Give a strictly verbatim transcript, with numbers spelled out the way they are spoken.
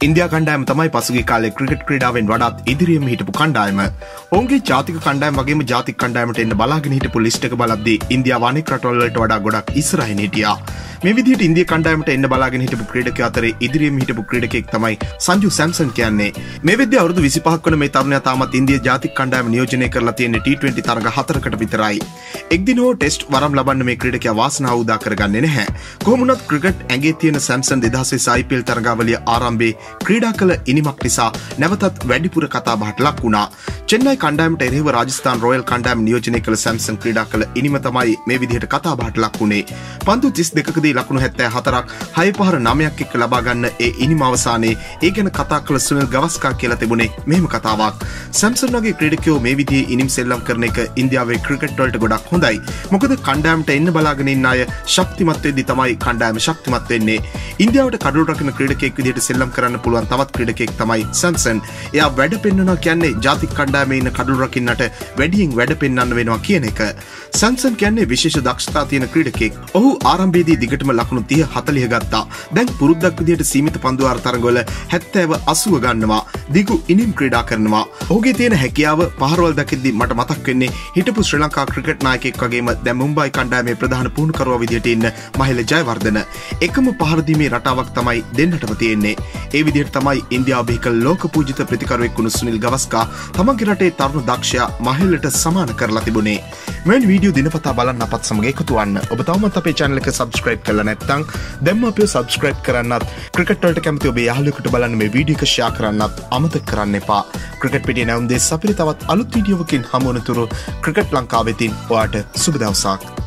India කණ්ඩායම තමයි පසුගිය කාලේ ක්‍රිකට් ක්‍රීඩාවෙන් වඩාත් ඉදිරියෙම හිටපු කණ්ඩායම. ඔවුන්ගේ ජාතික කණ්ඩායම වගේම ජාතික කණ්ඩායමට එන්න බලාගෙන හිටපු ලිස්ට් එක බලද්දී ඉන්දියාව අනෙක් රටවල් වලට වඩා ගොඩක් ඉස්සරහින් හිටියා. මේ විදිහට ඉන්දියා කණ්ඩායමට එන්න බලාගෙන හිටපු ක්‍රීඩකයා අතරේ ඉදිරියෙම හිටපු ක්‍රීඩකයෙක් තමයි සංජු සැම්සන් කියන්නේ. මේ වෙද්දී අවුරුදු විසිපහක් වන මේ තරුණයා තාමත් ඉන්දියා ජාතික කණ්ඩායම නියෝජනය කරලා තියෙන්නේ ටී ට්වෙන්ටි තරඟ හතරකට විතරයි. එක්දිනෝ ටෙස්ට් වරම් ලබන්න මේ ක්‍රීඩකයා වාසනාව උදා කරගන්නේ නැහැ. කොහොම වුණත් ක්‍රිකට් ඇඟේ තියෙන සැම්සන් දෙදහස් විස්ස ආයි පී එල් තරඟාවලිය ආරම්භයේ ක්‍රීඩා කළ ඉනිමක් නිසා නැවතත් වැඩිපුර කතා බහට ලක් වුණා. චෙන්නයි කණ්ඩායමට එරෙහිව රාජස්ථාන් රොයල් කණ්ඩායම නියෝජනය කළ සැම්සන් ක්‍රීඩා කළ ඉනිම තමයි මේ විදිහට කතා බහට ලක් වුණේ. පන්දු තිස් දෙකකදී ලකුණු හැත්තෑ හතරක් හය පහර නවයක් එක්ක ලබා ගන්න ඒ ඉනිම අවසානයේ ඒ ගැන කතා කළ සුනිල් ගවස්කා කියලා තිබුණේ මෙහෙම කතාවක්. සැම්සන් වගේ ක්‍රීඩකයෝ මේ විදිහේ ඉනිම් සෙල්ලම් කරන එක ඉන්දියාවේ ක්‍රිකට් වලට ගොඩක් හොඳයි. මොකද කණ්ඩායමට එන්න බලාගෙන ඉන්න අය ශක්තිමත් වෙද්දී තමයි කණ්ඩායම ශක්තිමත් වෙන්නේ. ඉන්දියාවට කඩළු රකින්න ක්‍රීඩකයෙක් විදිහට සෙල්ලම් කරන්න පුළුවන් තවත් ක්‍රීඩකයෙක් තමයි සැම්සන්. එයා වැඩ පෙන්වනවා කියන්නේ ජාතික කණ්ඩායමේ ඉන්න කඩළු රකින්නට වැඩියෙන් වැඩ පෙන්වන්න වෙනවා කියන එක. සැම්සන් කියන්නේ විශේෂ දක්ෂතා තියෙන ක්‍රීඩකයෙක්. ඔහු ආරම්භයේදී දිගටම ලකුණු තිහ හතලිහ ගත්තා. දැන් පුරුද්දක් විදිහට සීමිත පන්දු ආර තරඟවල හැත්තෑව අසූව ගන්නවා. දිගු ඉනිම් ක්‍රීඩා කරනවා. ඔහුගේ තියෙන හැකියාව පහරවල් දකිද්දී මට මතක් වෙන්නේ හිටපු ශ්‍රී ලංකා ක්‍රිකට් නායකයෙක් වගේම දැන් මුම්බයි කණ්ඩායමේ ප්‍රධාන පුහුණුකරුවා විදිහට ඉන්න මහිල ජයවර්ධන. එකම පහර දීමේ රටාවක් තමයි දෙන්නටම තියෙන්නේ. ඒ විදිහට තමයි ඉන්දියාව බිහිකල ලෝක පූජිත ප්‍රතිකරුවෙක් වුණු සුනිල් ගවස්කා තමන්ගේ රටේ තරුණ දක්ෂයා මහිලට සමාන කරලා තිබුණේ. මෙවැනි වීඩියෝ දිනපතා බලන්න අපත් සමග එකතු වෙන්න. ඔබ තවමත් අපේ channel එක subscribe කරලා නැත්නම් දැන්ම අපිව subscribe කරන්නත් ක්‍රිකට් වලට කැමති ඔබේ යාළුවෙකුට බලන්න මේ වීඩියෝ එක share කරන්නත් අමතක කරන්න එපා. ක්‍රිකට් පිටියේ නැවුම් දෙස් අපිට තවත් අලුත් වීඩියෝවකින් හමු වනතුරු ක්‍රිකට් ලංකාවෙතින් ඔයාට සුබ දවසක්.